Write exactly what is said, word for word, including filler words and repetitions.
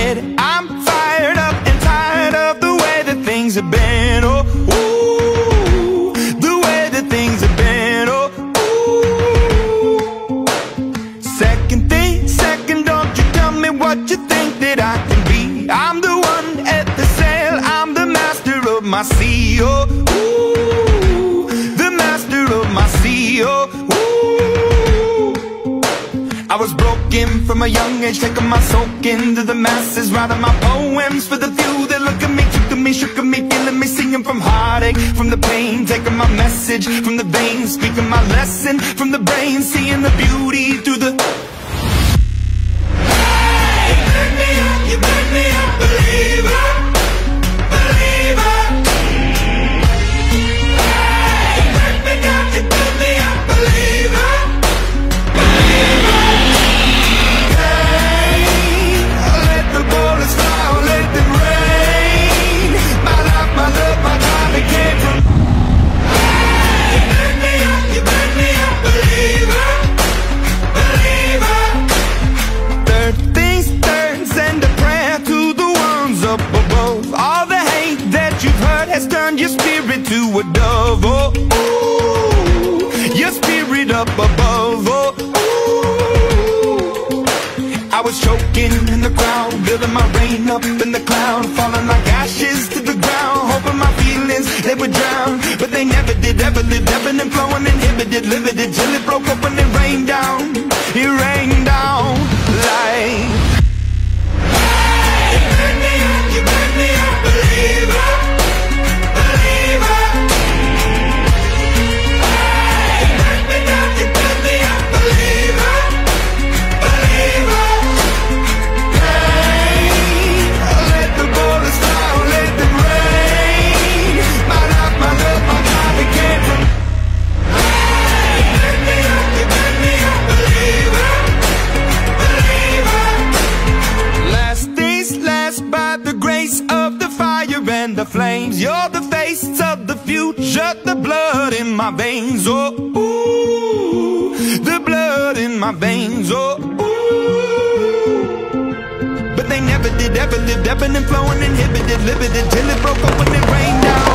head. I'm fired up and tired of the way that things have been. Oh, ooh, the way that things have been. Oh, ooh. Second thing, second, don't you tell me what you think that I can be. I'm the one at the sail, I'm the master of my sea. Oh, ooh, the master of my sea. Oh, ooh. I was broken from a young age, taking my soak into the masses, writing my poems for the few that look at me, took at me, shook at me, feeling me, singing from heartache, from the pain, taking my message from the veins, speaking my lesson from the brain, seeing the beauty through the. Hey, you burn me up, you burn me up, believer, believer. Hey, you burn me down, you burn me up, believer. Has turned your spirit to a dove. Oh, ooh, your spirit up above. Oh, ooh. I was choking in the crowd, building my rain up in the cloud, falling like ashes to the ground, hoping my feelings they would drown, but they never did. Ever lived, ebbing and flowing, inhibited, limited, till it broke up and it rained down. It rained down like. Hey, you burn me up, you burn me up, believer. The flames, you're the face of the future, the blood in my veins. Oh, ooh, the blood in my veins. Oh, ooh. But they never did, ever lived, ebbing and flowing, inhibited, limited, till it broke up when it rained down.